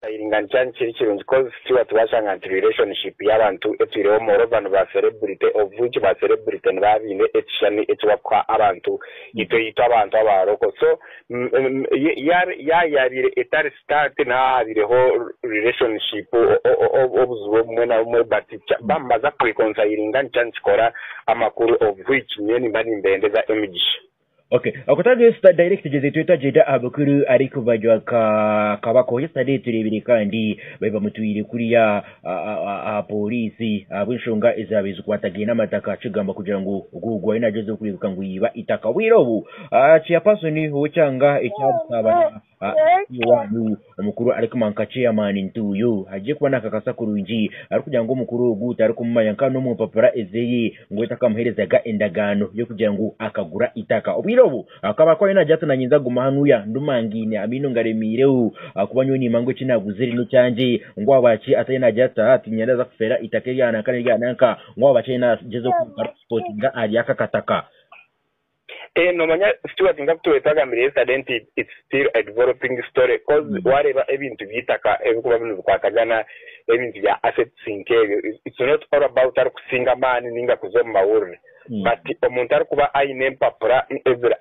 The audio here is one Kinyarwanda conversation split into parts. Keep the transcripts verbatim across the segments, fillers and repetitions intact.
iringanchani chiri chirunzi because tiwa tiwashanga anti relationship y'abantu etwireho moro bantu ba celebrity of which ba celebrity nabavine etishani etwakwa abantu ito ito abantu abaroko so ya ya yabire etari start na habireho relationship obuzwo mwe na mwe but bambaza kwikonsiringa nchani chikora amakuru of which nyeni mbani mbendeza emigisha. Okay, akutaje sta direct je Twitter jeda abukuru ariko bajwa ka kabako yesterday turebire kandi baiba mutwire kuri ya a polisi abunshunga izabizu kwatagina mataka cigamba kugira ngo gugwa inajezo kuribuka ngo yiba itaka wirobu aci yapasoni hucanga icyabusaba iwanu umukuru ariko manka chairman ntuyo haje kubona kakasa kurunji ariko kugira ngo umukuru guta ariko mumanya no mu papara ezeye ngo itakamuhereza ga endagano yo kugira ngo akagura itaka obirobu akaba ko ina jata nanyinza gumahanuya ndumangine amino ngaremireu akubanyo ni mango cinaguzeri no cyanje ngo abaci atayina jata atinyereza kufera itaka yana kandi yananka ngo abaci na jezo ku passport nga ari akakataka. Eh no manya Stuart ngakutwetagamire yesterday it's still a developing story because mm -hmm. whatever ebintu bitaka ebikuba binu kwatagana ebintu ya assets inke it's not all about ar kusinga mani ninga kuzoma wurre mm -hmm. but omuntu ar kuba aine papura ezira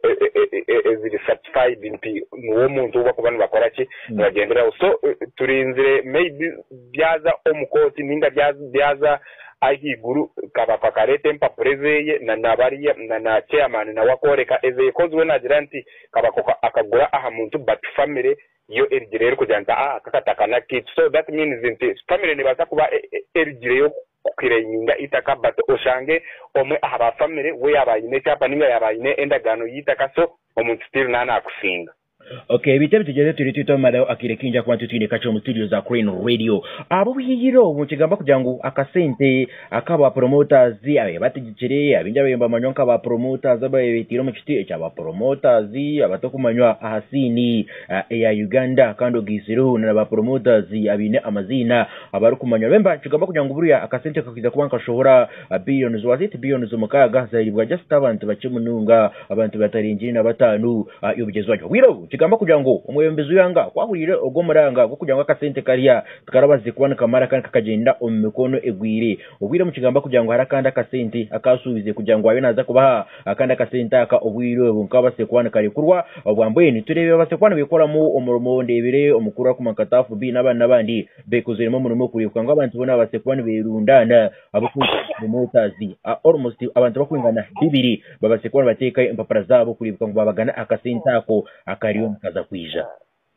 ezira certified inti no muntu bakuba bakora ki bagendera so turinzire maybe byaza omukoti ninga byaza byaza ahi guru kaba pakarete mpaprezeye na nabariya na na chairman na wakoreka ezeye kozwe na giranti kaba akagura aha muntu but family yo erigirero kujanta ah kakataka na kit so that means that family ne baza kuba erigirero kukirenyinga itaka but oshange omwe aha family we yabayine cyapa ninga yabayine endagano yitaka so omuntu still nana akusinga. Okay, bitebe tugeze turi twito madayo akirekinja kwa tutine kacho mu studio za Crane Radio. Abo biyiro mu kigamba kugira ngo akasente akaba promoters abe batigikire abinja bemba manyonka ba promoters abaye bitiro mu kiti cyaba promoters abatokumanywa ahasini uh, ya Uganda kando gisiro na ba promoters abine amazina abaru kumanywa bemba kigamba kugira ngo buriya akasente kakiza kubanka shohora uh, billions wazit billions mukaga zairibwa just abantu bakimununga abantu batarinjira na batanu uh, yobugezwaje wiro kigamba kugira ngo umuyembezo yanga kwahurire ogomuranga go kugira ngo akasente kariya tukarabaze kubona kamara kandi kakagenda omikono egwire ubwire mu kigamba kugira ngo harakanda akasente akasubize kugira ngo ayo naza kubaha akanda akasente aka obwire bunkabase kubona kari kurwa obwamboye ni turebe base kubona bikoramo umurumo ndebere omukuru akumakatafu bi nabana bandi bekozeremo murumo kuri kwanga abantu bona base kubona berundana abakunzi motazi almost abantu bakwingana bibiri babase kubona bateka impapara zabo kuri kwanga babagana akasente ako akari kaza kwija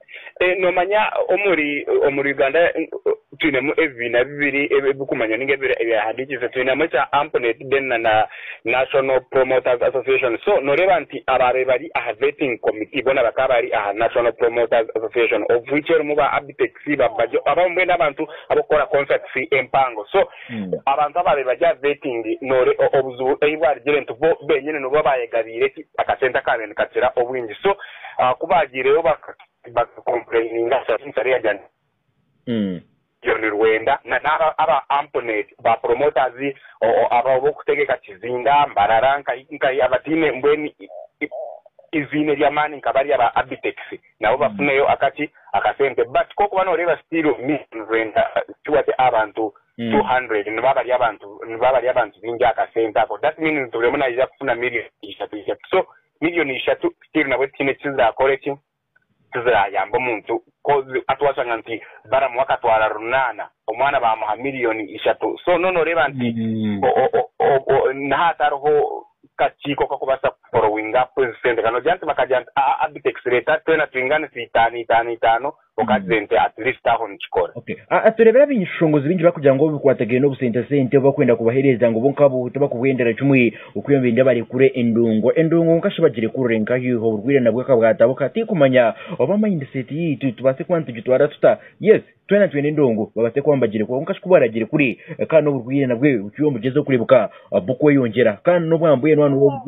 eh no manya omuri omuri Uganda twinemu evina bibiri ebukumanya ningebere ebya hadikize twinemu cha Amponet den na National Promoters Association so no rebanti ababe bari a vetting committee bona bakabari a National Promoters Association of which er muba abitexi babajo abamwe nabantu abokora contracts empango so mm. abantu ababe baja vetting no obuzu eyibari gerento bo benyene no babayegabire akasenta kabene katira obwinji so uh, kubagireyo baka bakomplaininga sari ajana mm yoni Rwanda na naba aba Amponet ba promoters o aba bokutegeka kizinga mbararanka inka abatine mbweni izine lyamani nkabari aba Abitex nabo bafuneyo akati akasente but koko bano reba still mi Rwanda tuwate abantu mm. two hundred nibabali abantu nibabali abantu binja akasente ako that means tulemona ija kufuna million ishatu so million ishatu still nabo tine chiza correcting tuzira yamba muntu kozi atwasanga nti bara mwaka twara runana omwana ba mu million ishatu so nono reba nti mm. na hataroho kachiko kakubasa following up president kano janti makajanta Abitex reta twena twingane sitani tani tano okazente at least aho nchikora. Okay, aturebera binyishongozi bingi bakugira ngo bikwategeye no busente sente bakwenda kubahereza ngo bonkabo tubakugendera cumwe ukuyombe ndabari kure endungo endungo nkashibagire kurenga hiho urwire nabwo kabwatabo kati kumanya oba mindset yitu tubase kwantu gitwara tuta yes twena twene ndongo babase kwambagire ko nkashikubaragire kuri kandi urwire nabwo ukiyombe jezo kuribuka buko yongera kandi no bwambuye none wo bwire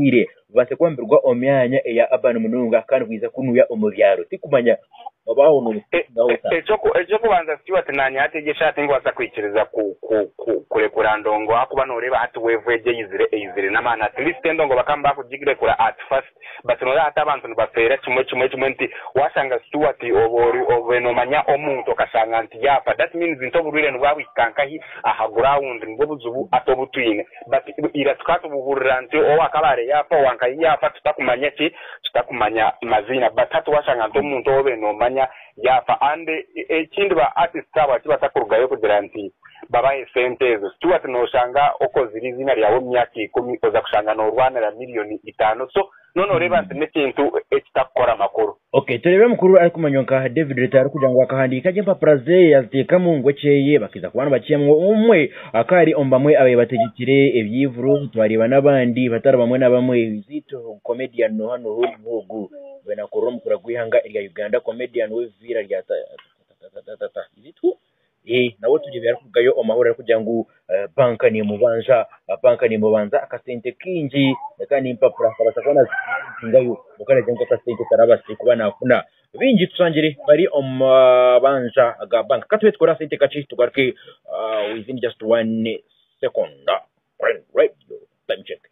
base kwambirwa omyanya eya Urban Mununga kandi kwiza kunuya umubyaro tikumanya babaho no echo echo kubanza Stewart nanya ategesha ati ngo asa kwikiriza ku kure kurandongo akuba noreba ati weveje yizire yizire namana at least ndongo bakamba kujigire kura at first but no ata abantu nibafera kimwe kimwe kimwe nti wasanga Stewart obori obeno manya omuntu kasanga nti yafa that means into burire nwawe kankahi aha ground ngo buzubu atobutwine but ira tukatu buhurira nti o akabare yafa wankahi yafa tutakumanya ki tutakumanya mazina but hatu wasanga nto omuntu obeno manya yafa ande ekindi ba artist aba kibatakurugayo kugira nti babaye sentezo Stewart no shanga oko ziri zina lyawo myaka ikumi oza kushanga no rwanira miliyoni itano so nono reba nti nekintu ekitakora makuru. Okay, turebe mukuru ari kumanyonka David Rutaro kugira ngo akahandika je mpapura ze yaziteka mu ngwe cyeye bakiza kubana bakiyemwe umwe akari ombamwe abaye bategekire ebyivuru twareba nabandi batara bamwe nabamwe bizito comedian no hano hugu bena koro mukura gwihanga irya Uganda comedian we vira rya izito eh nawo tuje byari kugayo omahoro kugira ngo banka ni mubanza banka ni mubanza akasente kingi kandi impapura kabasakona ngayo ukare jengo kasente tarabasi kubana afuna bingi tusangire bari omabanja aga banka katwe tukora sente kachi tugarke uh, within just one second right right time check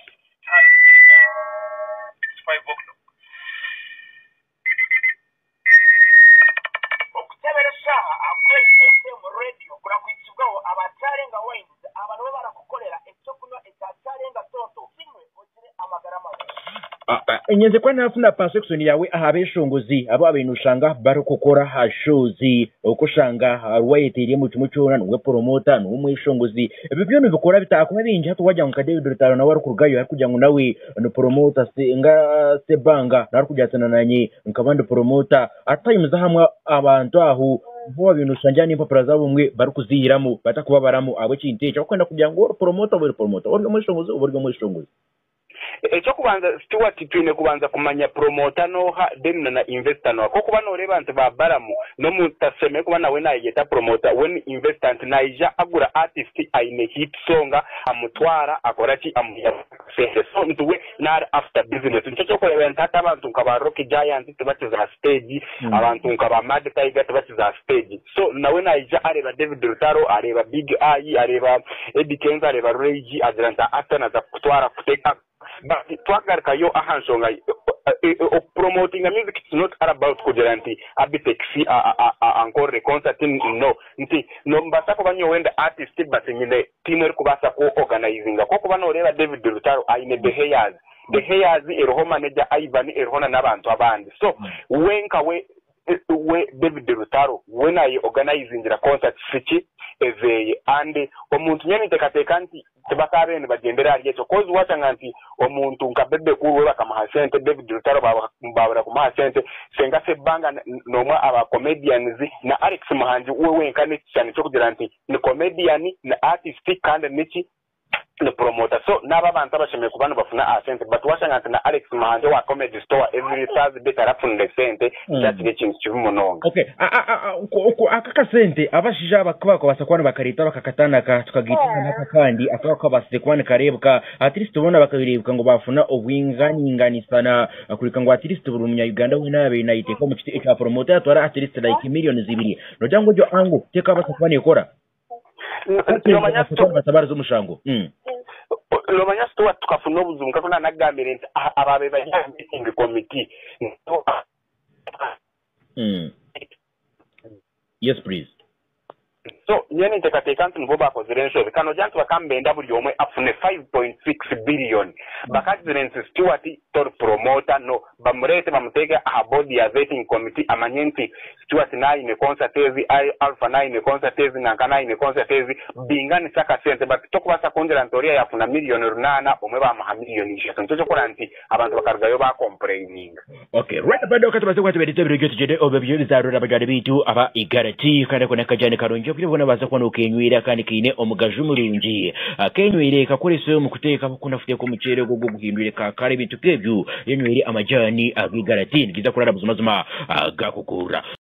Nyenze kwa nafuna pa section yawe ahabeshongozi abo abenushanga bari kokora hashozi okushanga harwayetiriye mu cyumucyona no promoter no mwishongozi ibyo no bikora bitakuma binje hatu wajya nka David Rutaro nawe rukugayo ari kujya ngo nawe no promoter se nga se banga nari kujyatana nanye nkabandi promoter atayimuza hamwe abantu aho bo binushanja n'impapuro zabo mwe bari kuzihiramo batakubabaramo abo kinteje kwenda kujya ngo promoter we promoter uri mwishongozi uri mwishongozi echo kubanza Stewart twine kubanza kumanya promoter no ha then na investor no ko kuba no reba nti babaramu no mutaseme kuba nawe na yeta promoter when investor naija agura artist aine hit songa amutwara akora ki amuya so ntuwe na after business ncho ko reba ntata abantu nkaba Rock Giant tubatiza stage abantu nkaba Mad Tiger tubatiza stage so nawe naija areba David Rutaro areba Big Eye areba Eddie Kenza areba Rage Atlanta atana za kutwara kuteka but twagarka yo ahansonga promoting a music is not about kujeranti abitexi encore concert no nti no mbasa ko banyo wenda artist but nyine team kubasa ko organizing ko kuba no reba David Rutaro aine behaviors behaviors eroho manager Ivan erhona nabantu abandi so wenka we we David Rutaro when I organizing the concert fiki eze and omuntu nyene tekateka nti tebakabe ne bagendera aliyecho cause watanga nti omuntu nkabebe kuwe bakamaha sente David Rutaro babara kumaha sente senga se banga nomwa aba comedians na Alex Muhanji uwe wenkane cyane cyo kugira nti ni comedian na artist kandi niki the promoter so naba bantu abashemeye kubana bafuna asente but washanga nti na Alex Muhanji wa comedy store every Thursday tarafunda sente cyati n'ikintu cy'umunonga. Okay ko akaka sente abashija bakubako basakwana bakarita bakakatana ka tukagitana naka kandi akako basite kwana karebwa at least ubona bakabirebwa ngo bafuna obwinganisana akurika ngo at least buri umunya Uganda we nabe nayite ko mu kiti cya promoter atwara at least like million zibiri no jango jo angu teka basakwana ikora Lomanya sto batabara z'umushango mm Lomanya sto tukafuna obuzungu kafuna nagamire ababe bajya meeting committee mm yes please so nyene tekateka nti nvuba ko zirenso kano jantu bakambenda buli omwe afune five point six billion bakazirense Stewart tor promoter no bamurete bamutega a body ya vetting committee amanyenti Stewart nayi ne concertezi Alpha nayi ne concertezi nankana ne concertezi bingani saka sente but tokubasa konjera ntoria yafuna million runana omwe ba ma million isha ntocho koranti abantu bakargayo ba complaining. Okay right bado katubase kwa tebedite bigyo tujede obebyo bizarura bagade bitu aba igarati kandi koneka jane karonjo kubona baza kwa nukenywira kandi kine omugaju mulungi akenywire kakoleso mu kuteka bakunda fite ko mucere go guhindure ka kare bitu kebyo yenywire amajani agigarati ngiza kurara buzuma zuma agakukura.